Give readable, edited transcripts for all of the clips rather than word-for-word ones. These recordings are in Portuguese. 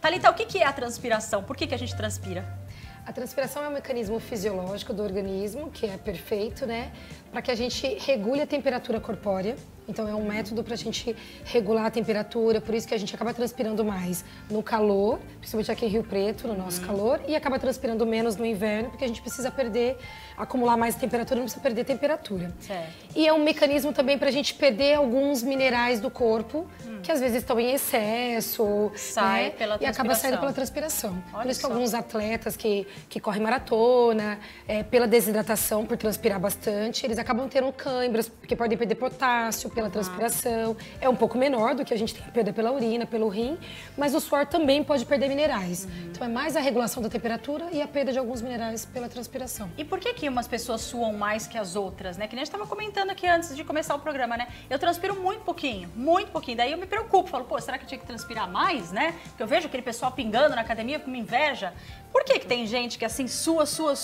Thalita, o que é a transpiração? Por que a gente transpira? A transpiração é um mecanismo fisiológico do organismo, que é perfeito, né? Para que a gente regule a temperatura corpórea. Então, é um método para a gente regular a temperatura, por isso que a gente acaba transpirando mais no calor, principalmente aqui em Rio Preto, no nosso calor, e acaba transpirando menos no inverno, porque a gente precisa acumular mais temperatura, não precisa perder temperatura. Certo. E é um mecanismo também para a gente perder alguns minerais do corpo, que às vezes estão em excesso, Sai né? pela E acaba saindo transpiração. pela transpiração. Olha Por isso que só. alguns atletas que correm maratona, pela desidratação, por transpirar bastante, eles acabam tendo câimbras, porque podem perder potássio pela transpiração. É um pouco menor do que a gente tem que perder pela urina, pelo rim, mas o suor também pode perder minerais. Então é mais a regulação da temperatura e a perda de alguns minerais pela transpiração. E por que umas pessoas suam mais que as outras, né? Que nem a gente estava comentando aqui antes de começar o programa, né? Eu transpiro muito pouquinho. Daí eu me preocupo, falo, pô, será que eu tinha que transpirar mais, né? Porque eu vejo aquele pessoal pingando na academia com uma inveja. Por que tem gente que assim sua,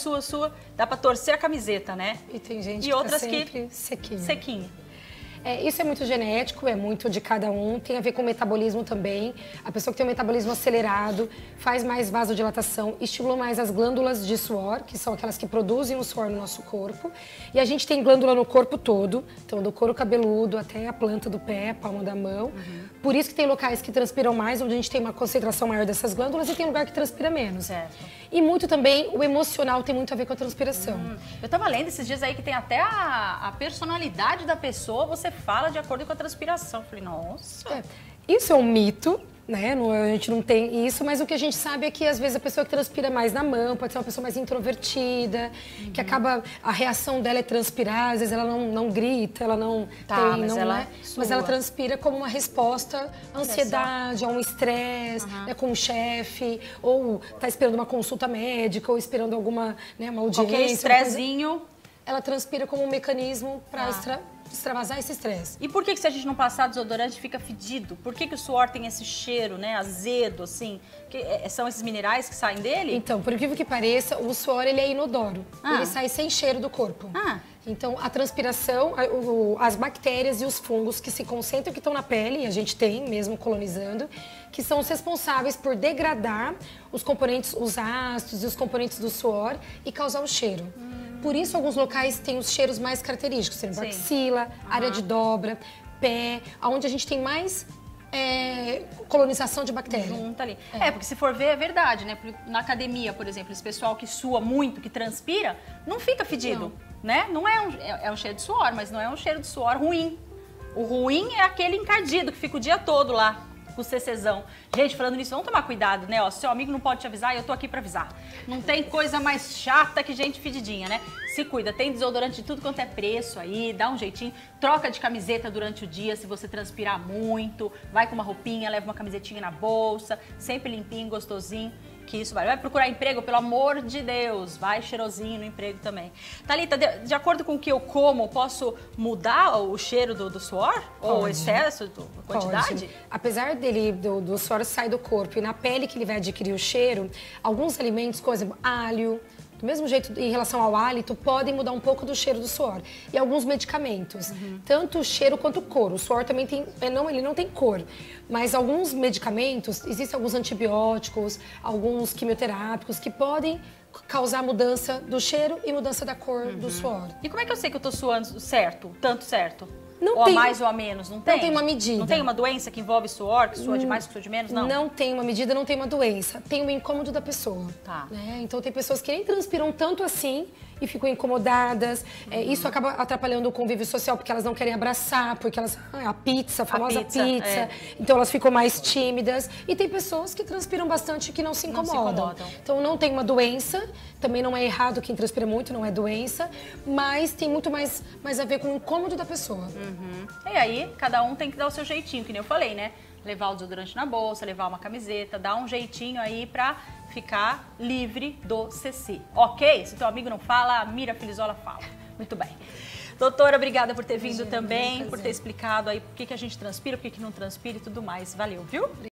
dá pra torcer a camiseta, né? E tem gente E que outras tá que sempre sequinha. sequinha. Isso é muito genético, é muito de cada um, tem a ver com o metabolismo também. A pessoa que tem um metabolismo acelerado faz mais vasodilatação, estimula mais as glândulas de suor, que são aquelas que produzem o suor no nosso corpo. E a gente tem glândula no corpo todo, então do couro cabeludo até a planta do pé, a palma da mão. Por isso que tem locais que transpiram mais, onde a gente tem uma concentração maior dessas glândulas, e tem lugar que transpira menos. Certo. E muito também, o emocional tem muito a ver com a transpiração. Eu tava lendo esses dias aí que tem até a personalidade da pessoa, você fala de acordo com a transpiração. Eu falei, nossa. Isso é um mito, né? A gente não tem isso, mas o que a gente sabe é que às vezes a pessoa que transpira mais na mão pode ser uma pessoa mais introvertida, que acaba, a reação dela é transpirar, às vezes ela não grita, ela não Tá, tem, mas não ela é, sua. mas ela transpira como uma resposta à ansiedade, a um estresse, né, com o chefe, ou tá esperando uma consulta médica, ou esperando alguma, né, uma audiência. Qualquer estressinho. Ela transpira como um mecanismo para extravasar esse estresse. E por que se a gente não passar desodorante fica fedido? Por que o suor tem esse cheiro, né, azedo, assim? São esses minerais que saem dele? Então, por incrível que pareça, o suor ele é inodoro. Ele sai sem cheiro do corpo. Então, a transpiração, as bactérias e os fungos que se concentram, que estão na pele, e a gente tem mesmo colonizando, que são os responsáveis por degradar os componentes, os ácidos e os componentes do suor e causar o cheiro. Por isso, alguns locais têm os cheiros mais característicos, sendo axila, área de dobra, pé, onde a gente tem mais colonização de bactéria. Junta ali. Porque se for ver, é verdade, né? Na academia, por exemplo, esse pessoal que sua muito, que transpira, não fica fedido, né? Não é um cheiro de suor, mas não é um cheiro de suor ruim. O ruim é aquele encardido que fica o dia todo lá, com o CCzão. Gente, falando nisso, vamos tomar cuidado, né? Ó, seu amigo não pode te avisar e eu tô aqui pra avisar. Não tem coisa mais chata que gente fedidinha, né? Se cuida, tem desodorante de tudo quanto é preço aí, dá um jeitinho. Troca de camiseta durante o dia se você transpirar muito. Vai com uma roupinha, leva uma camisetinha na bolsa, sempre limpinho, gostosinho. Que isso vai procurar emprego, pelo amor de Deus, vai cheirosinho no emprego também. Thalita, de acordo com o que eu como, posso mudar o cheiro do suor? Ou o excesso, a quantidade? Pode. Apesar do suor sair do corpo e na pele que ele vai adquirir o cheiro, alguns alimentos, por exemplo, alho, do mesmo jeito em relação ao hálito, podem mudar um pouco do cheiro do suor. E alguns medicamentos, tanto o cheiro quanto o cor. O suor também tem, ele não tem cor, mas alguns medicamentos, existem alguns antibióticos, alguns quimioterápicos que podem causar mudança do cheiro e mudança da cor do suor. E como é que eu sei que eu tô suando certo, tanto certo? Não ou tem, a mais ou a menos, não tem? Não tem uma medida. Não tem uma doença que envolve suor, que sua de mais, que sua de menos, não? Não tem uma medida, não tem uma doença. Tem o incômodo da pessoa. Tá. Né? Então tem pessoas que nem transpiram tanto assim e ficam incomodadas. Isso acaba atrapalhando o convívio social porque elas não querem abraçar, porque elas... a pizza, a famosa pizza. Então elas ficam mais tímidas. E tem pessoas que transpiram bastante e que não se incomodam. Então não tem uma doença, também não é errado quem transpira muito, não é doença, mas tem muito mais a ver com o incômodo da pessoa. E aí, cada um tem que dar o seu jeitinho, que nem eu falei, né? Levar o desodorante na bolsa, levar uma camiseta, dar um jeitinho aí pra ficar livre do CC. Ok? Se teu amigo não fala, a Mira Filizola fala. Muito bem. Doutora, obrigada por ter vindo também, por ter explicado aí por que a gente transpira, por que não transpira e tudo mais. Valeu, viu?